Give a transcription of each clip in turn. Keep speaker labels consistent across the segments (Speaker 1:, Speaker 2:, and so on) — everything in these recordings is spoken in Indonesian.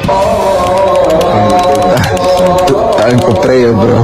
Speaker 1: Bro.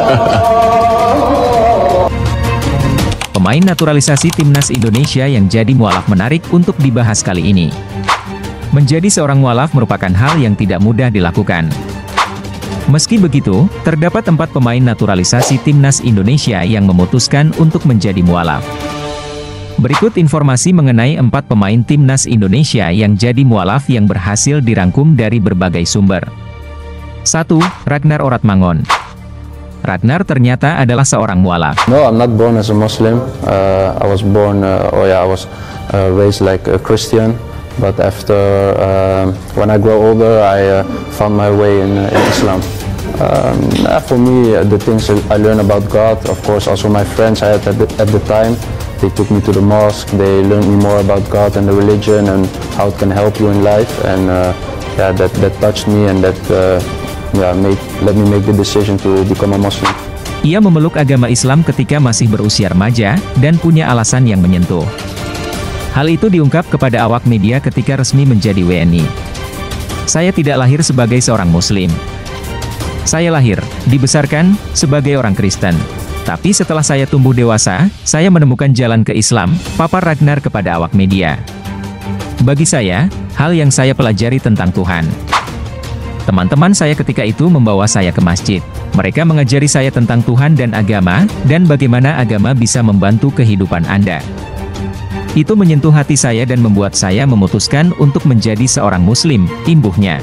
Speaker 2: Pemain naturalisasi timnas Indonesia yang jadi mualaf menarik untuk dibahas kali ini. Menjadi seorang mualaf merupakan hal yang tidak mudah dilakukan. Meski begitu, terdapat 4 pemain naturalisasi timnas Indonesia yang memutuskan untuk menjadi mualaf. Berikut informasi mengenai 4 pemain timnas Indonesia yang jadi mualaf yang berhasil dirangkum dari berbagai sumber. 1. Ragnar Oratmangun. Ragnar ternyata adalah seorang mualaf.
Speaker 1: No, I'm not born as a Muslim. I was born, raised like a Christian. But after, when I grow older, I found my way in Islam. For me, the things I learned about God, of course, also my friends I had at the time, they took me to the mosque, they learned me more about God and the religion and how it can help you in life. And that touched me and that let me make the decision to become a Muslim.
Speaker 2: Ia memeluk agama Islam ketika masih berusia remaja, dan punya alasan yang menyentuh. Hal itu diungkap kepada awak media ketika resmi menjadi WNI. Saya tidak lahir sebagai seorang Muslim. Saya lahir, dibesarkan, sebagai orang Kristen. Tapi setelah saya tumbuh dewasa, saya menemukan jalan ke Islam, papar Ragnar kepada awak media. Bagi saya, hal yang saya pelajari tentang Tuhan. Teman-teman saya ketika itu membawa saya ke masjid. Mereka mengajari saya tentang Tuhan dan agama, dan bagaimana agama bisa membantu kehidupan Anda. Itu menyentuh hati saya dan membuat saya memutuskan untuk menjadi seorang Muslim, imbuhnya.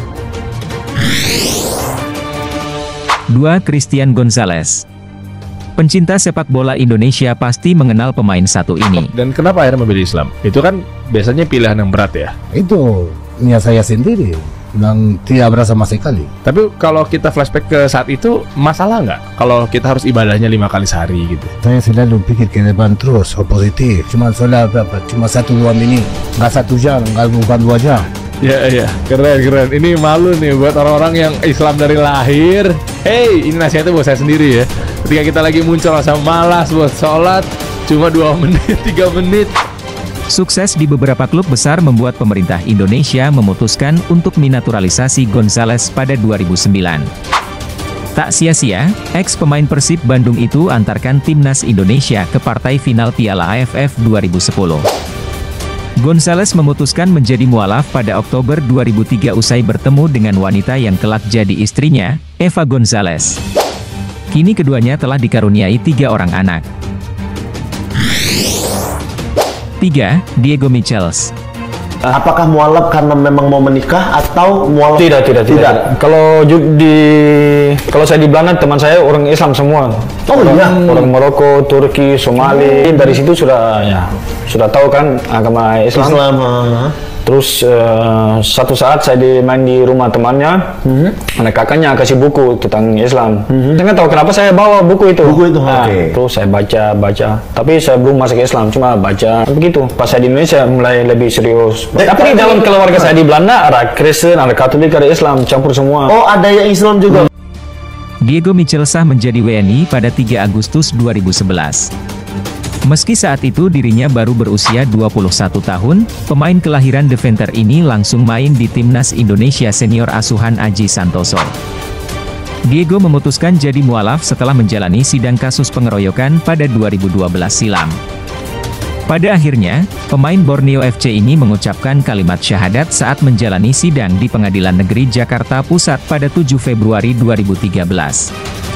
Speaker 2: 2. Christian Gonzalez. Pencinta sepak bola Indonesia pasti mengenal pemain satu ini.
Speaker 3: Dan kenapa akhirnya memilih Islam? Itu kan biasanya pilihan yang berat ya?
Speaker 4: Itu niat saya sendiri. Dan tidak berasa sama sekali.
Speaker 3: Tapi kalau kita flashback ke saat itu, masalah nggak? Kalau kita harus ibadahnya 5 kali sehari gitu?
Speaker 4: Saya selalu pikir ke depan terus, positif. Cuma soal berapa? Cuma 1-2 menit. Nggak 1 jam, bukan 2 jam.
Speaker 3: Ya, keren. Ini malu nih buat orang-orang yang Islam dari lahir. Hey, ini nasihatnya buat saya sendiri ya. Ketika kita lagi muncul rasa malas buat sholat, cuma 2 menit, 3 menit.
Speaker 2: Sukses di beberapa klub besar membuat pemerintah Indonesia memutuskan untuk menaturalisasi Gonzalez pada 2009. Tak sia-sia, ex-pemain Persib Bandung itu antarkan timnas Indonesia ke partai final Piala AFF 2010. Gonzalez memutuskan menjadi mualaf pada Oktober 2003 usai bertemu dengan wanita yang kelak jadi istrinya, Eva Gonzalez. Kini keduanya telah dikaruniai 3 orang anak. 3. Diego Michels.
Speaker 5: Apakah mualaf karena memang mau menikah atau mualaf?
Speaker 6: Tidak. Kalau saya di Belanda, teman saya orang Islam semua. Orang Maroko, Turki, Somali. Dari situ sudah tahu kan agama Islam. Terus satu saat saya main di rumah temannya, anak kakaknya kasih buku tentang Islam. Saya nggak tahu kenapa saya bawa buku itu. Terus saya baca. Tapi saya belum masuk Islam, cuma baca begitu. Pas saya di Indonesia mulai lebih serius. Tapi di dalam keluarga saya di Belanda ada Kristen, ada Katolik, ada Islam, campur semua.
Speaker 5: Oh, ada yang Islam juga.
Speaker 2: Diego Michelsah menjadi WNI pada 3 Agustus 2011. Meski saat itu dirinya baru berusia 21 tahun, pemain kelahiran Deventer ini langsung main di timnas Indonesia senior asuhan Aji Santoso. Diego memutuskan jadi mualaf setelah menjalani sidang kasus pengeroyokan pada 2012 silam. Pada akhirnya, pemain Borneo FC ini mengucapkan kalimat syahadat saat menjalani sidang di Pengadilan Negeri Jakarta Pusat pada 7 Februari 2013.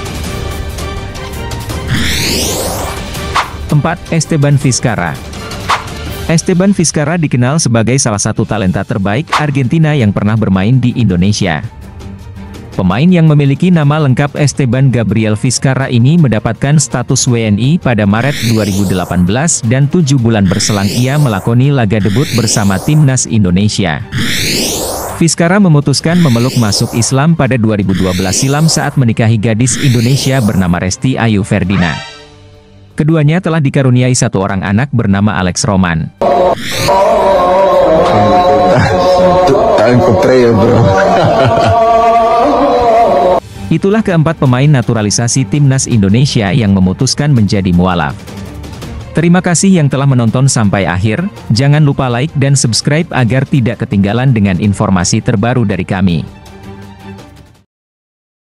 Speaker 2: 4. Esteban Vizcarra. Esteban Vizcarra dikenal sebagai salah satu talenta terbaik Argentina yang pernah bermain di Indonesia. Pemain yang memiliki nama lengkap Esteban Gabriel Vizcarra ini mendapatkan status WNI pada Maret 2018 dan 7 bulan berselang ia melakoni laga debut bersama timnas Indonesia. Vizcarra memutuskan memeluk masuk Islam pada 2012 silam saat menikahi gadis Indonesia bernama Resti Ayu Ferdina. Keduanya telah dikaruniai 1 orang anak bernama Alex Roman. Itulah keempat pemain naturalisasi timnas Indonesia yang memutuskan menjadi mualaf. Terima kasih yang telah menonton sampai akhir. Jangan lupa like dan subscribe agar tidak ketinggalan dengan informasi terbaru dari kami.